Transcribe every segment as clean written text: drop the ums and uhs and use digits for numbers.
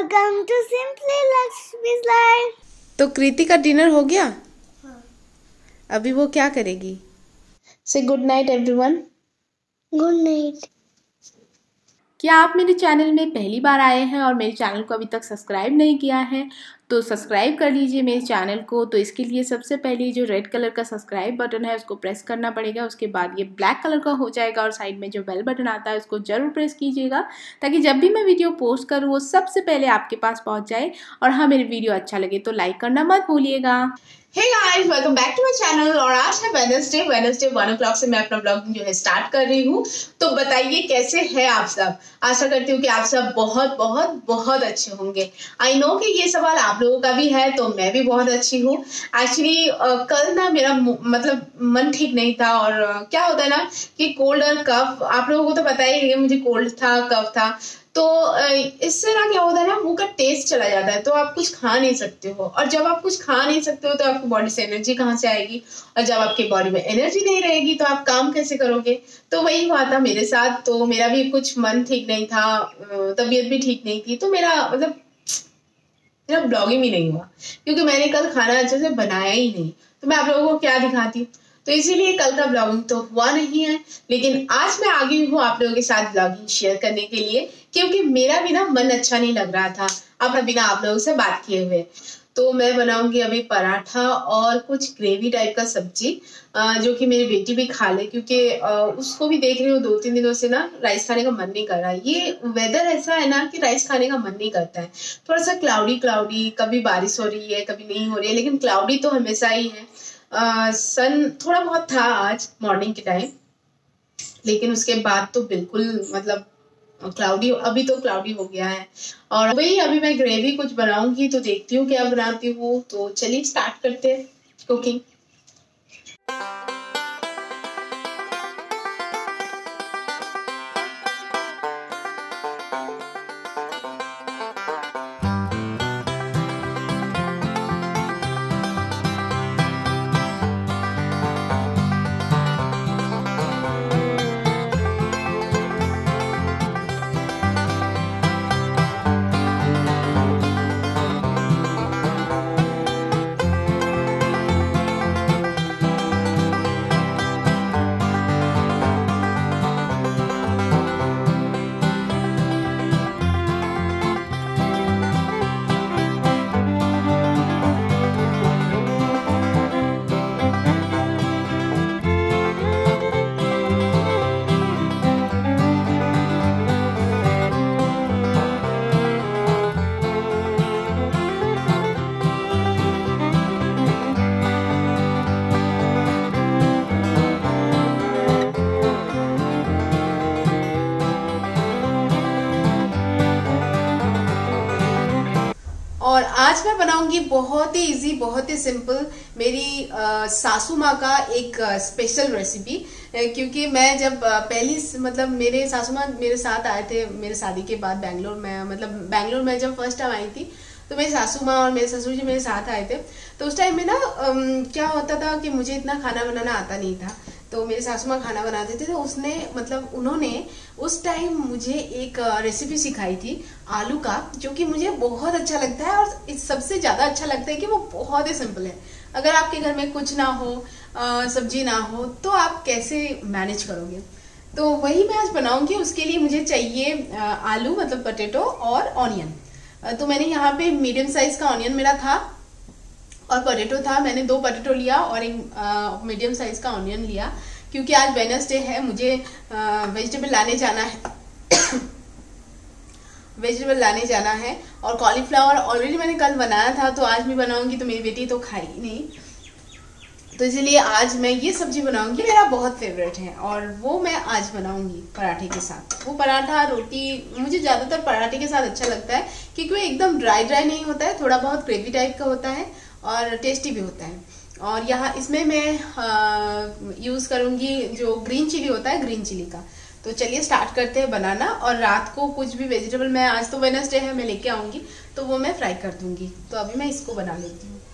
Welcome to simply Lakshmi's life. तो कृति का dinner हो गया? हाँ। अभी वो क्या करेगी? Say good night everyone. Good night. क्या आप मेरे चैनल में पहली बार आए हैं और मेरे चैनल को अभी तक सब्सक्राइब नहीं किया है तो सब्सक्राइब कर लीजिए मेरे चैनल को। तो इसके लिए सबसे पहले जो रेड कलर का सब्सक्राइब बटन है उसको प्रेस करना पड़ेगा। उसके बाद ये ब्लैक कलर का हो जाएगा और साइड में जो बेल बटन आता है उसको जरूर प्रेस कीजिएगा ताकि जब भी मैं वीडियो पोस्ट करूँ वो सबसे पहले आपके पास पहुँच जाए। और हाँ, मेरी वीडियो अच्छा लगे तो लाइक करना मत भूलिएगा। Hey guys, welcome back to my channel. और आज है वेडनेसडे 1 o'clock से मैं अपना ब्लॉगिंग जो है स्टार्ट कर रही हूँ। तो बताइए कैसे हैं आप सब। आशा करती हूँ कि आप सब बहुत बहुत बहुत अच्छे होंगे। आई नो कि ये सवाल आप लोगों का भी है, तो मैं भी बहुत अच्छी हूँ। एक्चुअली कल ना मेरा मतलब मन ठीक नहीं था और क्या होता है ना कि कोल्ड और कफ, आप लोगों को तो पता ही है मुझे कोल्ड था, कफ था। तो इससे ना क्या होता है ना, मुंह का टेस्ट चला जाता है तो आप कुछ खा नहीं सकते हो। और जब आप कुछ खा नहीं सकते हो तो आपकी बॉडी से एनर्जी कहाँ से आएगी, और जब आपकी बॉडी में एनर्जी नहीं रहेगी तो आप काम कैसे करोगे। तो वही हुआ था मेरे साथ। तो मेरा भी कुछ मन ठीक नहीं था, तबीयत भी ठीक नहीं थी, तो मेरा मतलब मेरा ब्लॉगिंग ही नहीं हुआ क्योंकि मैंने कल खाना अच्छे से बनाया ही नहीं। तो मैं आप लोगों को क्या दिखाती। तो इसीलिए कल का ब्लॉगिंग तो हुआ नहीं है, लेकिन आज मैं आ गई हूँ आप लोगों के साथ ब्लॉगिंग शेयर करने के लिए क्योंकि मेरा भी ना मन अच्छा नहीं लग रहा था अपना बिना आप लोगों से बात किए हुए। तो मैं बनाऊंगी अभी पराठा और कुछ ग्रेवी टाइप का सब्जी, जो कि मेरी बेटी भी खा ले क्योंकि उसको भी देख रही हूँ 2-3 दिनों से ना राइस खाने का मन नहीं कर रहा। ये वेदर ऐसा है ना कि राइस खाने का मन नहीं करता है। थोड़ा सा क्लाउडी क्लाउडी, कभी बारिश हो रही है कभी नहीं हो रही है, लेकिन क्लाउडी तो हमेशा ही है। सन थोड़ा बहुत था आज मॉर्निंग के टाइम, लेकिन उसके बाद तो बिल्कुल मतलब क्लाउडी, अभी तो क्लाउडी हो गया है। और वही अभी मैं ग्रेवी कुछ बनाऊंगी तो देखती हूँ क्या बनाती हूँ। तो चलिए स्टार्ट करते हैं कुकिंग। और आज मैं बनाऊंगी बहुत ही इजी, बहुत ही सिंपल मेरी सासू माँ का एक स्पेशल रेसिपी। क्योंकि मैं जब पहली मतलब मेरे सासू माँ मेरे साथ आए थे मेरे शादी के बाद बैंगलोर में, मतलब बैंगलोर में जब फर्स्ट टाइम आई थी तो मेरी सासू माँ और मेरे ससुर जी मेरे साथ आए थे। तो उस टाइम में ना क्या होता था कि मुझे इतना खाना बनाना आता नहीं था, तो मेरे सासू माँ खाना बनाते थे। तो उसने मतलब उन्होंने उस टाइम मुझे एक रेसिपी सिखाई थी आलू का, जो कि मुझे बहुत अच्छा लगता है। और सबसे ज़्यादा अच्छा लगता है कि वो बहुत ही सिंपल है। अगर आपके घर में कुछ ना हो, सब्जी ना हो, तो आप कैसे मैनेज करोगे। तो वही मैं आज बनाऊंगी। उसके लिए मुझे चाहिए आलू मतलब पोटैटो और ऑनियन। तो मैंने यहाँ पे मीडियम साइज का ऑनियन मेरा था और पोटैटो था। मैंने 2 पोटैटो लिया और एक मीडियम साइज का ऑनियन लिया क्योंकि आज वेडनेसडे है, मुझे वेजिटेबल लाने जाना है वेजिटेबल लाने जाना है। और कॉलीफ्लावर ऑलरेडी मैंने कल बनाया था तो आज भी बनाऊंगी, तो मेरी बेटी तो खाएगी नहीं, तो इसीलिए आज मैं ये सब्जी बनाऊंगी। मेरा बहुत फेवरेट है और वो मैं आज बनाऊंगी पराठे के साथ। वो पराठा रोटी मुझे ज़्यादातर पराठे के साथ अच्छा लगता है क्योंकि वो एकदम ड्राई ड्राई नहीं होता है, थोड़ा बहुत ग्रेवी टाइप का होता है और टेस्टी भी होता है। और यहाँ इसमें मैं यूज़ करूँगी जो ग्रीन चिली होता है, ग्रीन चिली का। तो चलिए स्टार्ट करते हैं बनाना। और रात को कुछ भी वेजिटेबल मैं, आज तो वेडनेसडे है, मैं लेके आऊँगी तो वो मैं फ्राई कर दूँगी। तो अभी मैं इसको बना लेती हूँ।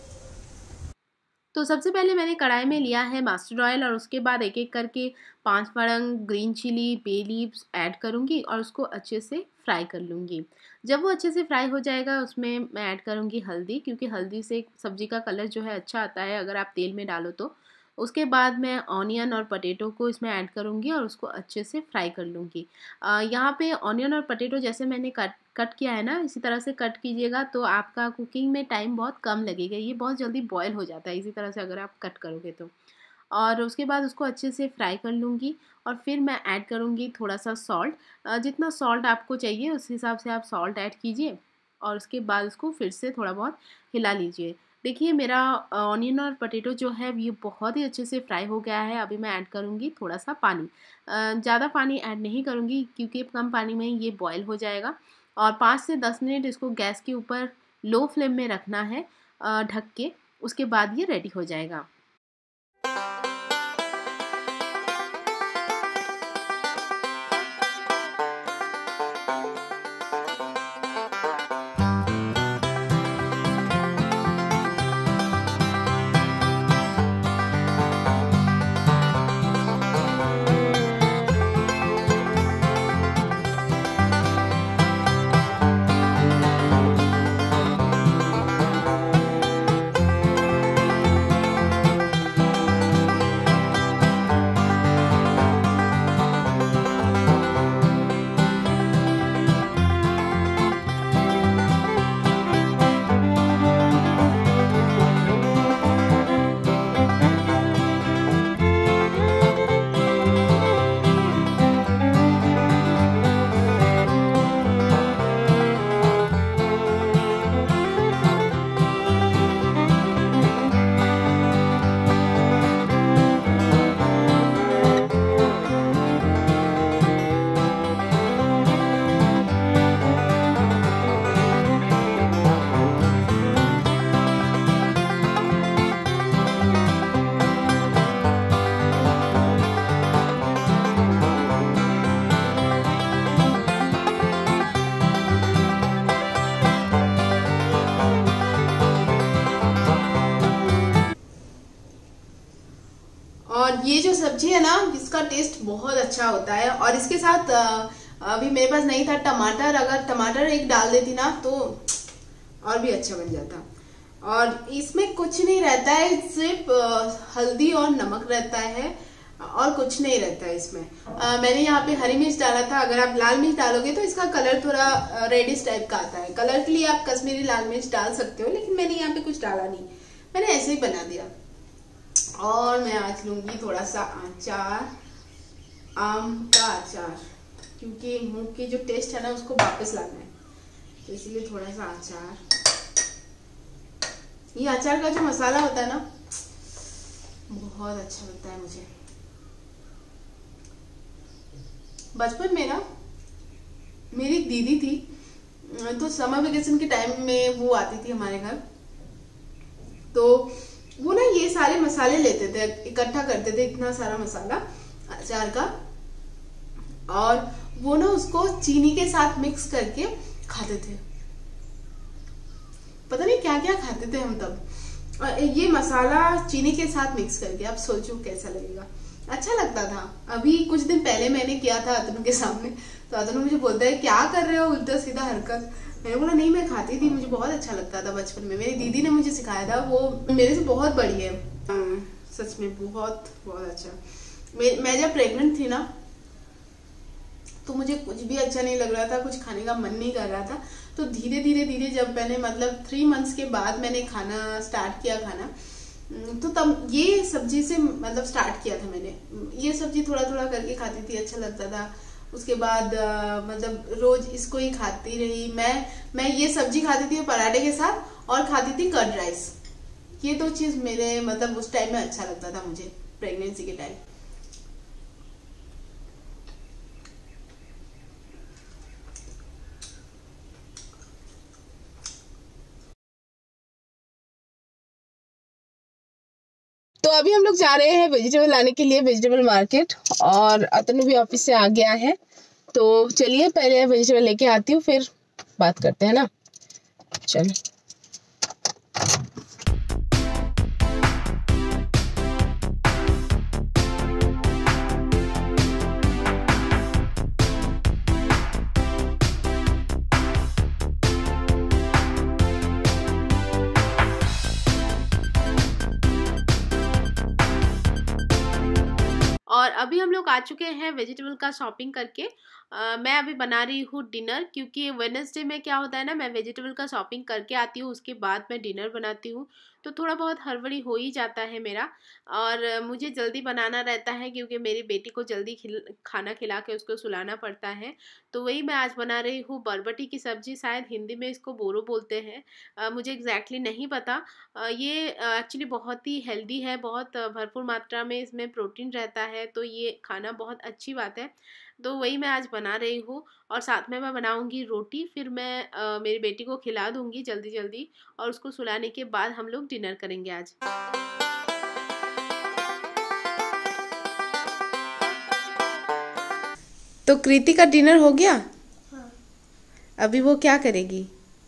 तो सबसे पहले मैंने कढ़ाई में लिया है मस्टर्ड ऑयल और उसके बाद एक एक करके 5 फड़ंग green chilli, bay leaves add करूँगी और उसको अच्छे से फ्राई कर लूँगी। जब वो अच्छे से फ्राई हो जाएगा उसमें मैं ऐड करूँगी हल्दी, क्योंकि हल्दी से सब्ज़ी का कलर जो है अच्छा आता है अगर आप तेल में डालो तो। उसके बाद मैं ऑनियन और पटेटो को इसमें ऐड करूँगी और उसको अच्छे से फ्राई कर लूँगी। यहाँ पे ऑनियन और पटेटो जैसे मैंने कट किया है ना, इसी तरह से कट कीजिएगा तो आपका कुकिंग में टाइम बहुत कम लगेगा। ये बहुत जल्दी बॉयल हो जाता है इसी तरह से अगर आप कट करोगे तो। और उसके बाद उसको अच्छे से फ्राई कर लूँगी और फिर मैं ऐड करूँगी थोड़ा सा सॉल्ट। जितना सॉल्ट आपको चाहिए उस हिसाब से आप सॉल्ट ऐड कीजिए और उसके बाद उसको फिर से थोड़ा बहुत हिला लीजिए। देखिए मेरा ऑनियन और पटेटो जो है ये बहुत ही अच्छे से फ्राई हो गया है। अभी मैं ऐड करूँगी थोड़ा सा पानी। ज़्यादा पानी ऐड नहीं करूँगी क्योंकि कम पानी में ये बॉयल हो जाएगा। और 5 से 10 मिनट इसको गैस के ऊपर लो फ्लेम में रखना है ढक के। उसके बाद ये रेडी हो जाएगा। और ये जो सब्जी है ना इसका टेस्ट बहुत अच्छा होता है। और इसके साथ अभी मेरे पास नहीं था टमाटर, अगर टमाटर एक डाल देती ना तो और भी अच्छा बन जाता। और इसमें कुछ नहीं रहता है, सिर्फ हल्दी और नमक रहता है और कुछ नहीं रहता है इसमें। मैंने यहाँ पे हरी मिर्च डाला था। अगर आप लाल मिर्च डालोगे तो इसका कलर थोड़ा रेडिश टाइप का आता है। कलर के लिए आप कश्मीरी लाल मिर्च डाल सकते हो, लेकिन मैंने यहाँ पे कुछ डाला नहीं, मैंने ऐसे ही बना दिया। और मैं आज लूंगी थोड़ा सा अचार, आम का अचार, क्योंकि मुंह की जो टेस्ट है ना उसको वापस लाना है, तो इसलिए थोड़ा सा अचार। ये अचार का जो मसाला होता है ना बहुत अच्छा लगता है मुझे। बचपन में ना मेरी एक दीदी थी, तो समर वेकेशन के टाइम में वो आती थी हमारे घर, तो वो ना ये सारे मसाले लेते थे, इकट्ठा करते थे इतना सारा मसाला अचार का, और वो ना उसको चीनी के साथ मिक्स करके खाते थे। पता नहीं क्या क्या खाते थे हम तब। ये मसाला चीनी के साथ मिक्स करके, आप सोचो कैसा लगेगा, अच्छा लगता था। अभी कुछ दिन पहले मैंने किया था अतनु के सामने, तो अतनु मुझे बोलता है क्या कर रहे हो उल्टा सीधा हरकत। मैंने बोला नहीं मैं खाती थी, मुझे बहुत अच्छा लगता था बचपन में, मेरी दीदी ने मुझे सिखाया था, वो मेरे से बहुत बड़ी है। सच में बहुत बहुत अच्छा। मैं जब प्रेग्नेंट थी ना तो मुझे कुछ भी अच्छा नहीं लग रहा था, कुछ खाने का मन नहीं कर रहा था। तो धीरे धीरे जब मैंने मतलब 3 मंथ्स के बाद मैंने खाना स्टार्ट किया खाना, तो तब ये सब्जी से मतलब स्टार्ट किया था मैंने। ये सब्जी थोड़ा थोड़ा करके खाती थी, अच्छा लगता था। उसके बाद मतलब रोज इसको ही खाती रही। मैं ये सब्जी खाती थी पराठे के साथ, और खाती थी कर्ड राइस। ये 2 चीज मेरे मतलब उस टाइम में अच्छा लगता था मुझे, प्रेगनेंसी के टाइम। तो अभी हम लोग जा रहे हैं वेजिटेबल लाने के लिए वेजिटेबल मार्केट, और अतनु भी ऑफिस से आ गया है। तो चलिए पहले वेजिटेबल लेके आती हूँ, फिर बात करते हैं ना। चलो। और अभी हम लोग आ चुके हैं वेजिटेबल का शॉपिंग करके। मैं अभी बना रही हूँ डिनर, क्योंकि वेडनेसडे में क्या होता है ना, मैं वेजिटेबल का शॉपिंग करके आती हूँ, उसके बाद मैं डिनर बनाती हूँ, तो थोड़ा बहुत हड़बड़ी हो ही जाता है मेरा। और मुझे जल्दी बनाना रहता है क्योंकि मेरी बेटी को जल्दी खाना खिला के उसको सुलाना पड़ता है। तो वही मैं आज बना रही हूँ बरबटी की सब्ज़ी, शायद हिंदी में इसको बोरो बोलते हैं, मुझे एग्जैक्टली नहीं पता। ये एक्चुअली बहुत ही हेल्दी है, बहुत भरपूर मात्रा में इसमें प्रोटीन रहता है, तो ये खाना बहुत अच्छी बात है। तो वही मैं आज बना रही हूँ और साथ में मैं बनाऊंगी रोटी, फिर मैं मेरी बेटी को खिला दूंगी जल्दी जल्दी, और उसको सुलाने के बाद हम लोग डिनर करेंगे आज। तो कृति का डिनर हो गया? हाँ। अभी वो क्या करेगी?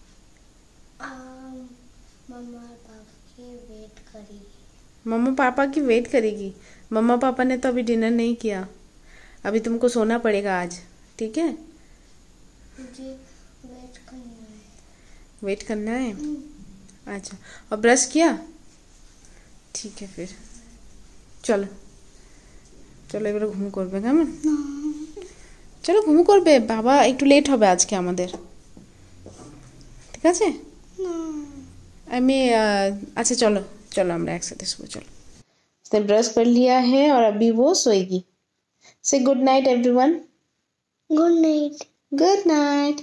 मम्मा पापा की वेट करेगी। मम्मा पापा की वेट करेगी? मम्मा पापा ने तो अभी डिनर नहीं किया, अभी तुमको सोना पड़ेगा आज, ठीक है? मुझे वेट करना है। वेट करना है? अच्छा, और ब्रश किया? ठीक है, फिर चलो चलो এবারে ঘুম করবে কেমন? চলো ঘুম করবে, বাবা একটু লেট হবে আজকে আমাদের, ঠিক আছে? আমি अच्छा चलो चलो আমরা একসাথে শুবো, चलो। उसने ब्रश कर लिया है और अभी वो सोएगी। Say good night everyone. Good night. Good night.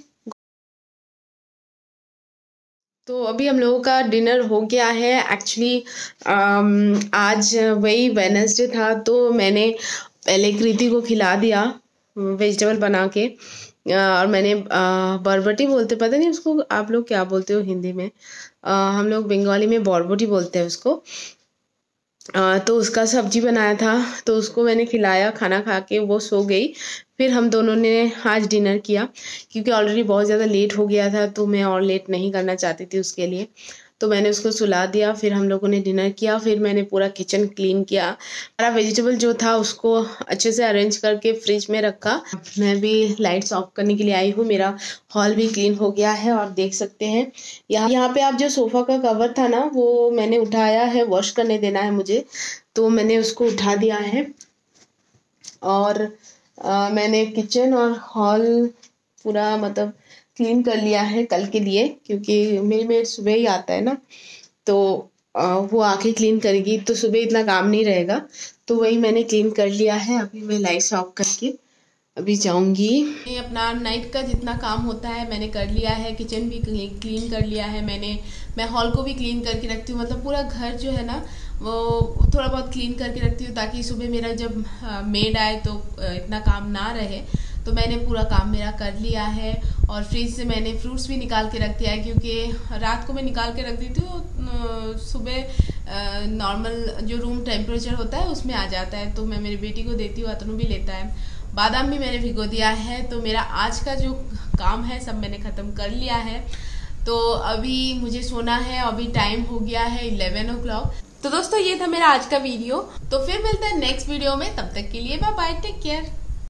तो अभी हम लोगों का डिनर हो गया है। एक्चुअली आज वही वेडनेसडे था, तो मैंने पहले कृति को खिला दिया वेजिटेबल बना के, और मैंने बरबटी बोलते, पता नहीं उसको आप लोग क्या बोलते हो हिंदी में, हम लोग बंगाली में बरबटी बोलते हैं उसको। तो उसका सब्जी बनाया था, तो उसको मैंने खिलाया, खाना खा के वो सो गई। फिर हम दोनों ने आज डिनर किया, क्योंकि ऑलरेडी बहुत ज़्यादा लेट हो गया था, तो मैं और लेट नहीं करना चाहती थी उसके लिए, तो मैंने उसको सुला दिया। फिर हम लोगों ने डिनर किया, फिर मैंने पूरा किचन क्लीन किया, सारा वेजिटेबल जो था उसको अच्छे से अरेंज करके फ्रिज में रखा। मैं भी लाइट्स ऑफ करने के लिए आई हूँ। मेरा हॉल भी क्लीन हो गया है, और देख सकते हैं यहाँ पे आप जो सोफ़ा का कवर था ना, वो मैंने उठाया है, वॉश करने देना है मुझे, तो मैंने उसको उठा दिया है। और मैंने किचन और हॉल पूरा मतलब क्लीन कर लिया है कल के लिए, क्योंकि मेरी मेड सुबह ही आता है ना, तो वो आके क्लीन करेगी, तो सुबह इतना काम नहीं रहेगा, तो वही मैंने क्लीन कर लिया है। अभी मैं लाइट्स ऑफ करके अभी जाऊंगी। अपना नाइट का जितना काम होता है मैंने कर लिया है, किचन भी क्लीन कर लिया है मैं हॉल को भी क्लीन करके रखती हूँ, मतलब पूरा घर जो है ना वो थोड़ा बहुत क्लीन करके रखती हूँ, ताकि सुबह मेरा जब मेड आए तो इतना काम ना रहे। तो मैंने पूरा काम मेरा कर लिया है, और फ्रिज से मैंने फ्रूट्स भी निकाल के रख दिया है, क्योंकि रात को मैं निकाल के रख दी थी, तो सुबह नॉर्मल जो रूम टेम्परेचर होता है उसमें आ जाता है, तो मैं मेरी बेटी को देती हूँ, अतनू भी लेता है। बादाम भी मैंने भिगो दिया है। तो मेरा आज का जो काम है सब मैंने ख़त्म कर लिया है। तो अभी मुझे सोना है, अभी टाइम हो गया है 11 o'clock। तो दोस्तों ये था मेरा आज का वीडियो, तो फिर मिलते हैं नेक्स्ट वीडियो में, तब तक के लिए बाय बाय, टेक केयर।